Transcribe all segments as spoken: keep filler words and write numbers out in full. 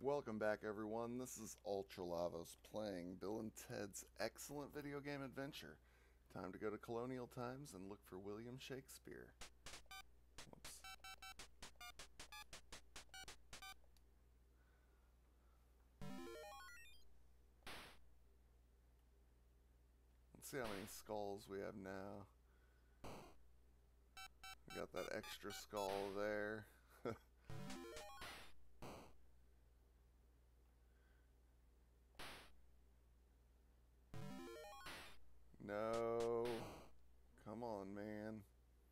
Welcome back, everyone. This is Ultra Lavos playing Bill and Ted's excellent video game adventure. Time to go to colonial times and look for William Shakespeare. Whoops. Let's see how many skulls we have now. We got that extra skull there. No. Come on, man.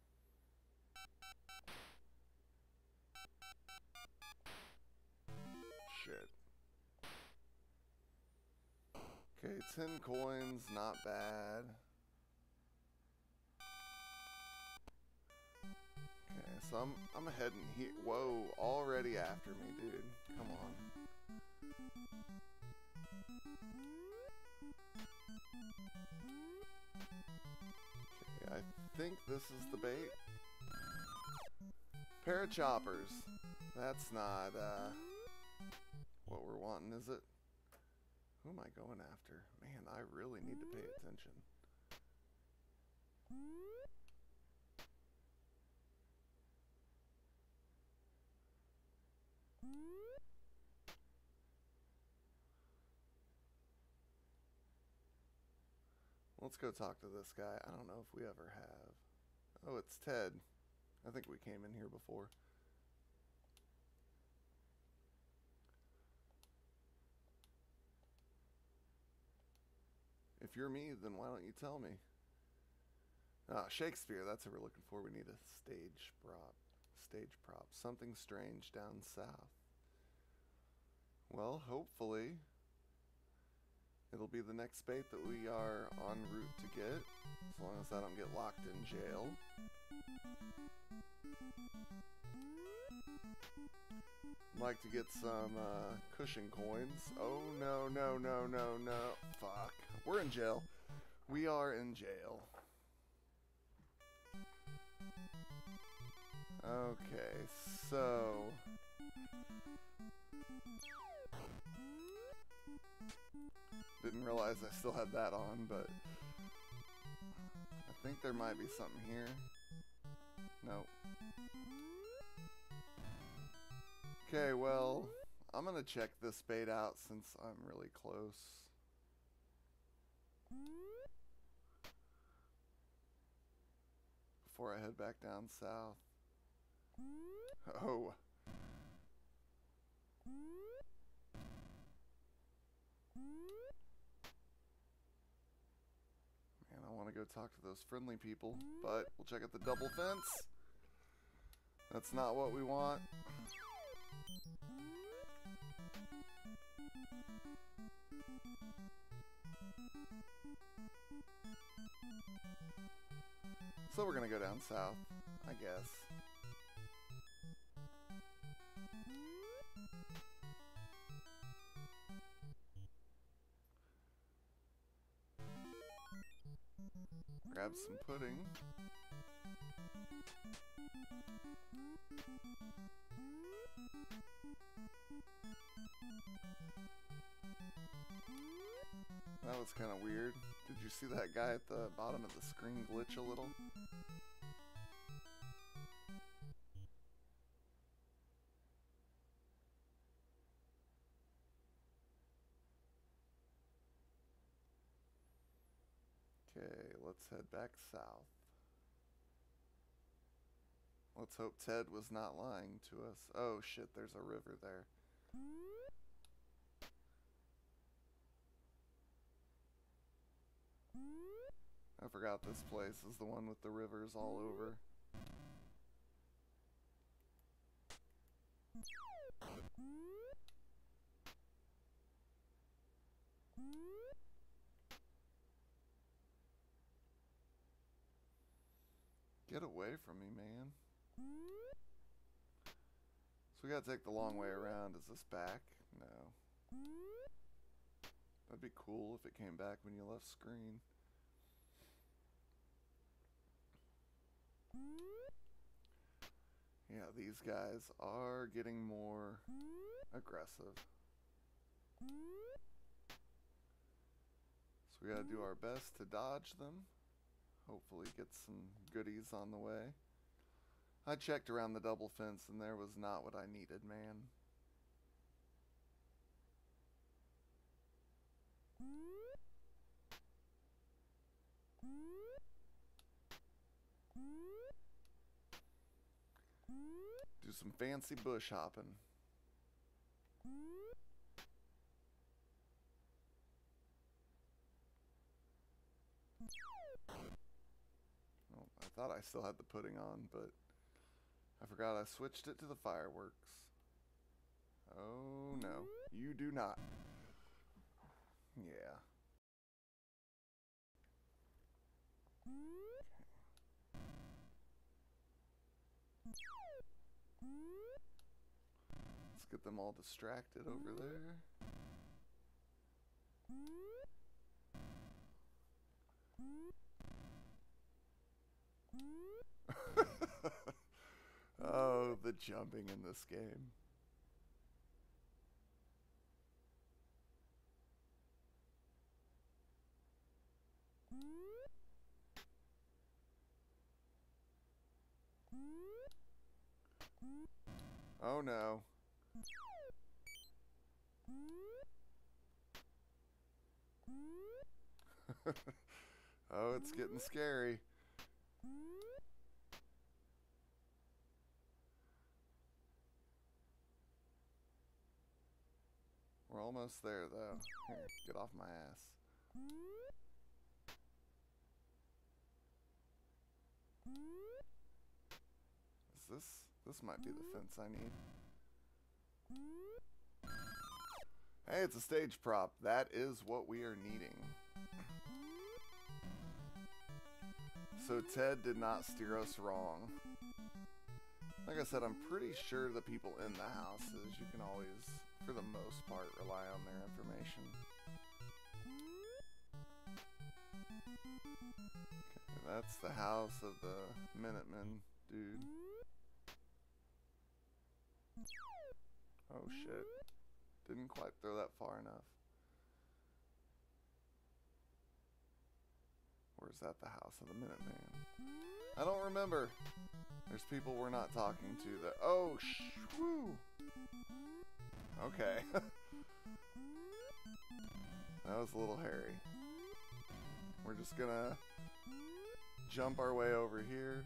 Shit. Okay, ten coins, not bad. Okay, so I'm I'm heading here. Whoa, already after me, dude. Come on. I think this is the bait. Parachoppers. That's not uh, what we're wanting, is it? Who am I going after? Man, I really need to pay attention. Let's go talk to this guy. I don't know if we ever have. Oh, it's Ted. I think we came in here before. If you're me, then why don't you tell me? Ah, Shakespeare, that's what we're looking for. We need a stage prop. Stage prop. Something strange down south. Well, hopefully it'll be the next bait that we are en route to get, as long as I don't get locked in jail. I'd like to get some uh, cushion coins. Oh, no, no, no, no, no. Fuck. We're in jail. We are in jail. Okay, so didn't realize I still had that on, but I think there might be something here. Nope. Okay, well, I'm gonna check this bait out since I'm really close. Before I head back down south. Oh. Man, I want to go talk to those friendly people, but we'll check out the double fence. That's not what we want. So we're gonna go down south, I guess. Grab some pudding. That was kind of weird. Did you see that guy at the bottom of the screen glitch a little? Okay, let's head back south. Let's hope Ted was not lying to us. Oh shit, there's a river there. I forgot this place is the one with the rivers all over. Get away from me, man. So we gotta take the long way around. Is this back? No. That'd be cool if it came back when you left screen. Yeah, these guys are getting more aggressive. So we gotta do our best to dodge them. Hopefully get some goodies on the way. I checked around the double fence and there was not what I needed, man. Do some fancy bush hopping. Oh, I thought I still had the pudding on, but I forgot I switched it to the fireworks. Oh no, you do not. Yeah. Let's get them all distracted over there. Oh, the jumping in this game. Oh no. Oh, it's getting scary. We're almost there though. Here, get off my ass. Is this, this might be the fence I need. Hey, it's a stage prop. That is what we are needing. So Ted did not steer us wrong. Like I said, I'm pretty sure the people in the houses, you can always, for the most part, rely on their information. Okay, that's the house of the Minutemen dude. Oh shit. Didn't quite throw that far enough. Or is that the house of the Minuteman? I don't remember. There's people we're not talking to that. Oh, sh whoo. Okay. That was a little hairy. We're just gonna jump our way over here.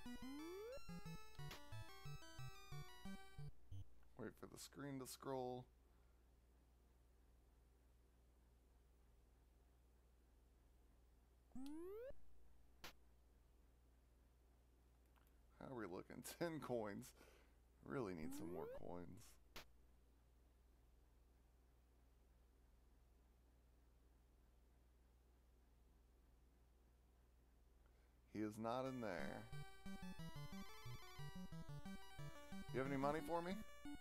Wait for the screen to scroll. How are we looking? ten coins. Really need some more coins. He is not in there. You have any money for me?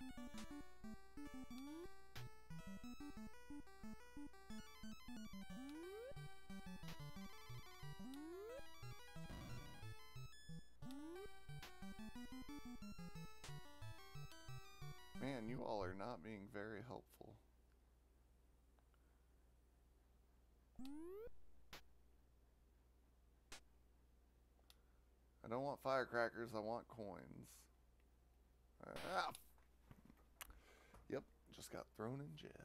Man, you all are not being very helpful. I don't want firecrackers, I want coins. Ah. Yep, just got thrown in jail.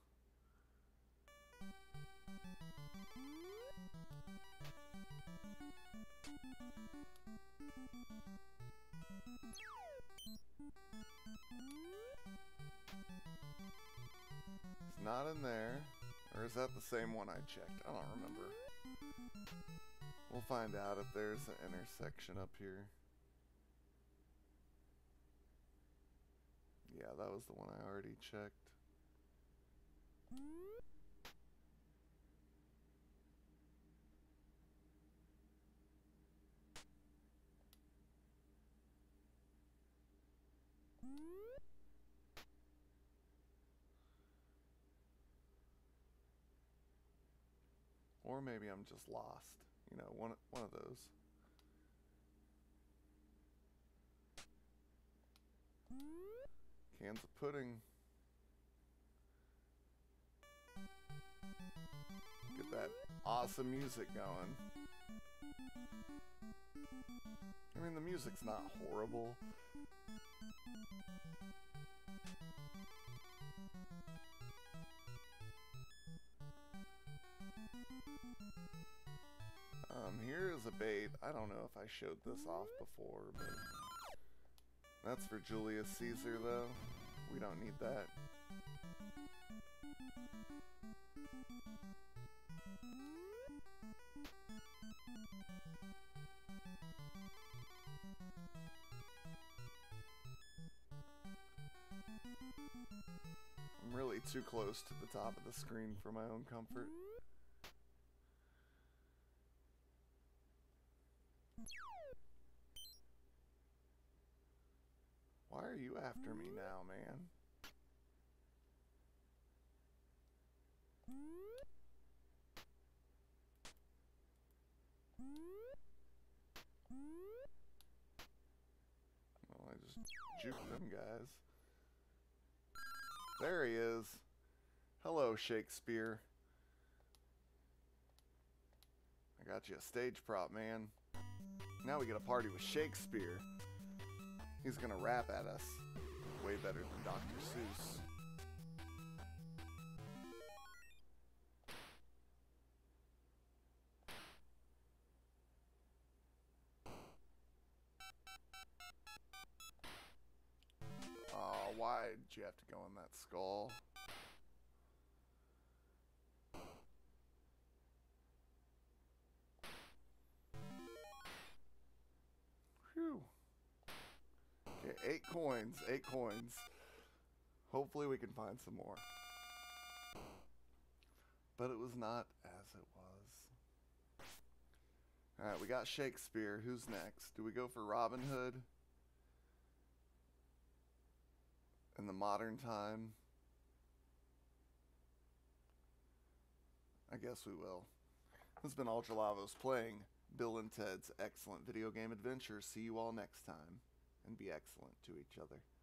He's not in there. Or is that the same one I checked? I don't remember. We'll find out if there's an intersection up here. Yeah, that was the one I already checked. Or maybe I'm just lost. You know, one one of those. Cans of pudding. Get that awesome music going. I mean, the music's not horrible. Um, here is a bait. I don't know if I showed this off before, but that's for Julius Caesar, though. We don't need that. I'm really too close to the top of the screen for my own comfort. Why are you after me now, man? Well, I just juked them guys. There he is. Hello, Shakespeare. I got you a stage prop, man. Now we get a party with Shakespeare. He's gonna rap at us. Way better than Doctor Seuss. Oh, why did you have to go in that skull? Whew. Okay, eight coins, eight coins. Hopefully we can find some more. But it was not as it was. Alright, we got Shakespeare. Who's next? Do we go for Robin Hood? In the modern time? I guess we will. This has been Ultralavos playing Bill and Ted's Excellent Video Game Adventure. See you all next time. And be excellent to each other.